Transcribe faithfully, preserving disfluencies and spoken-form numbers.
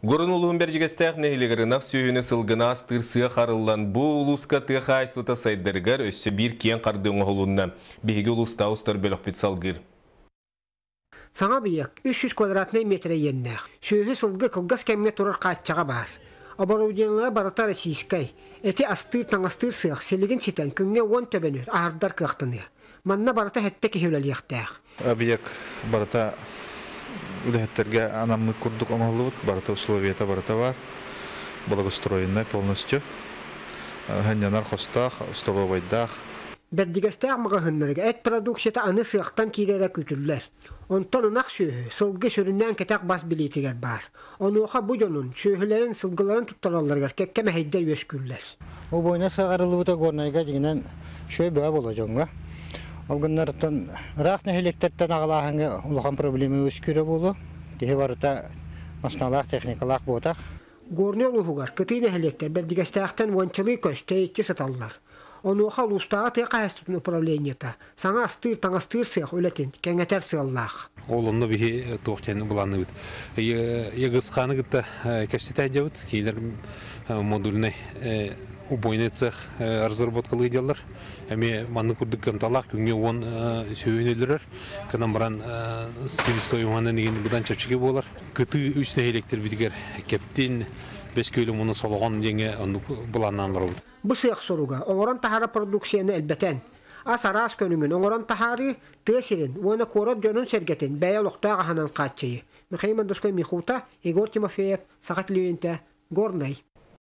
Горун улуын бәржігестәқ нәхілігірінақ сүйіні сылғына астырсыға қарылан бұл ұлысқа тұға айсыта сайдырғар өссі бір кен қардың ұлуына бейгі ұлыста ұстар бөлік бет салғыр. Саңа бейек үш жүз квадратный метре еннәқ. Сүйі сылғы қылғас кәміне тұрар қатчаға бар. Оборудиялыға барыта российскай. Әті астыр таңастыр сыяқ селеген ситен күнге он төбенір ағырдар қықтыны. Манна барыта әтті кехеуләл ектәқ. Объект барыта үләттерге анамны курдук оңолубут, барыта условията барыта бар. Благоустроенный полностью. Ханянар хостах, столовайдах. Бәрдігістәқ мағahынларыға әт продукцията аны сыяқтан кейлері күтілдер. Онтон ұнақ сүйі сылғы сүріннен кетәк бас билетігер бар. Онуға бұйонын сүйілерін сылғыларын тұттараларғар кәккәмі әйдер өскүллер. О бойына сағарылуыта горнайға дегенен шөй бөә бола жоңға. Олғынлардан рақ нәхелектерттен ағылағанға ұлған проблемі өскүрі болу. Кеге барыта масналақ, техникалақ ботақ. Горны олуғығар күті нәхелектер бәрдігістәқтен вончылы көсті етті саталылар. Онуға ұлыстаға тыға әстетін управлениета. Саңа астыр, таңастыр сыяқ өлетін, кәңетер сыяллақ. Олымны бігі тоқтен бұланы бұд. Егісқаны күтті кәпсеті әдеуд, кейлер модульный убойный цех разработкалы идеалар. Әме маңны күрдік көмталақ, күнге он сөйінелерер. Кінам баран сирістойыманы неген бұдан чәпшіге болар. Күті үстіне электр бідігер кәптен бес көйлі мұны солған денге бұлананлар бұд. Бұл сыяқ соруға оңыран тахары продукцияны әлбәтен. Ас арас көніңін оңыран тахары тәсірін, оны қорап жөнін сәргетін бәйі олықтаға ханан қатчайы. Михаил Мандоской Михута, Егор Тимофеев, Сақат Левенті, Горнай.